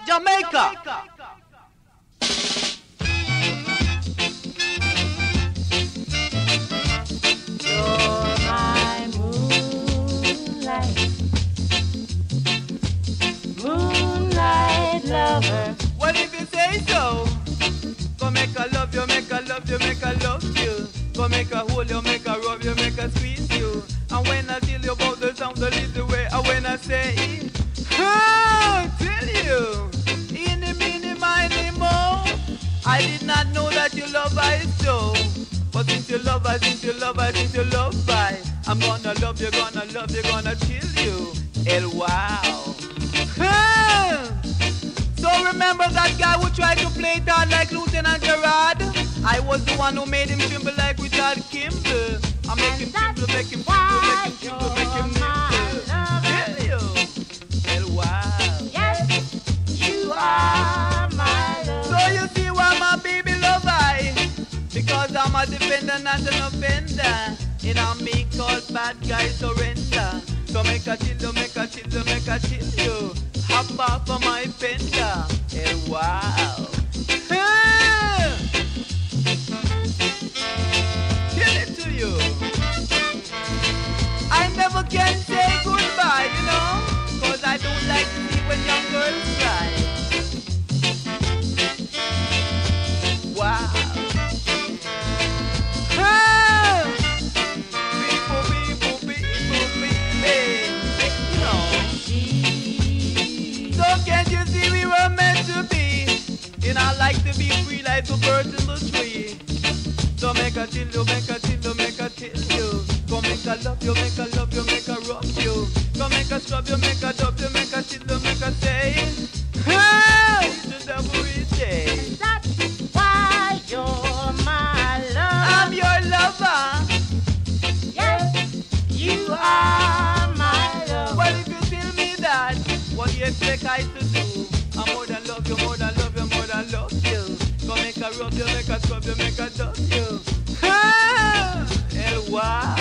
Jamaica. You're my moonlight, moonlight lover. Well, if you say so, go make a love you, make a love you, make a love you. Go make a hold you, make a rub you, make a squeeze you. And when I tell you about the sound, the little way, and when I say, oh, tell you, in the mini, miny, mo, I did not know that you love I so. But since you love I, since you love I, since you love I, I'm gonna love you, gonna love you, gonna chill you. El wow. So remember that guy who tried to play it hard like Lieutenant Gerard? I was the one who made him tremble like Richard Kimball. I make him tremble, make him tremble, make him tremble, make him tremble. Tell you, El wow. Yes, you are my love. So you see why my baby love I? Because I'm a defender, not an offender. And I'm me called bad guy surrender. So make a chill you, make a chill you, make a chill you. Hop off of my fender. Hey, wow. Hey! Tell it to you. I never can say goodbye, you know, cause I don't like to see when young girls cry. Wow. So can't you see we were meant to be? And I like to be free like the birds in the tree. So make a chill you, make a chill you, make a chill you. Go make a love you, make a love you, make a rub you. Go make a scrub you, make a dub you, make a chill you, make a say. Hey, it's every day. That's why you're my love. I'm your lover. Yes, you are my love. Well, if you tell me that, what do you expect I to do? I'm more than love you, more than love you, more than love you. Go make a rub you, make a scrub you, make a dub you. Ah, and wow.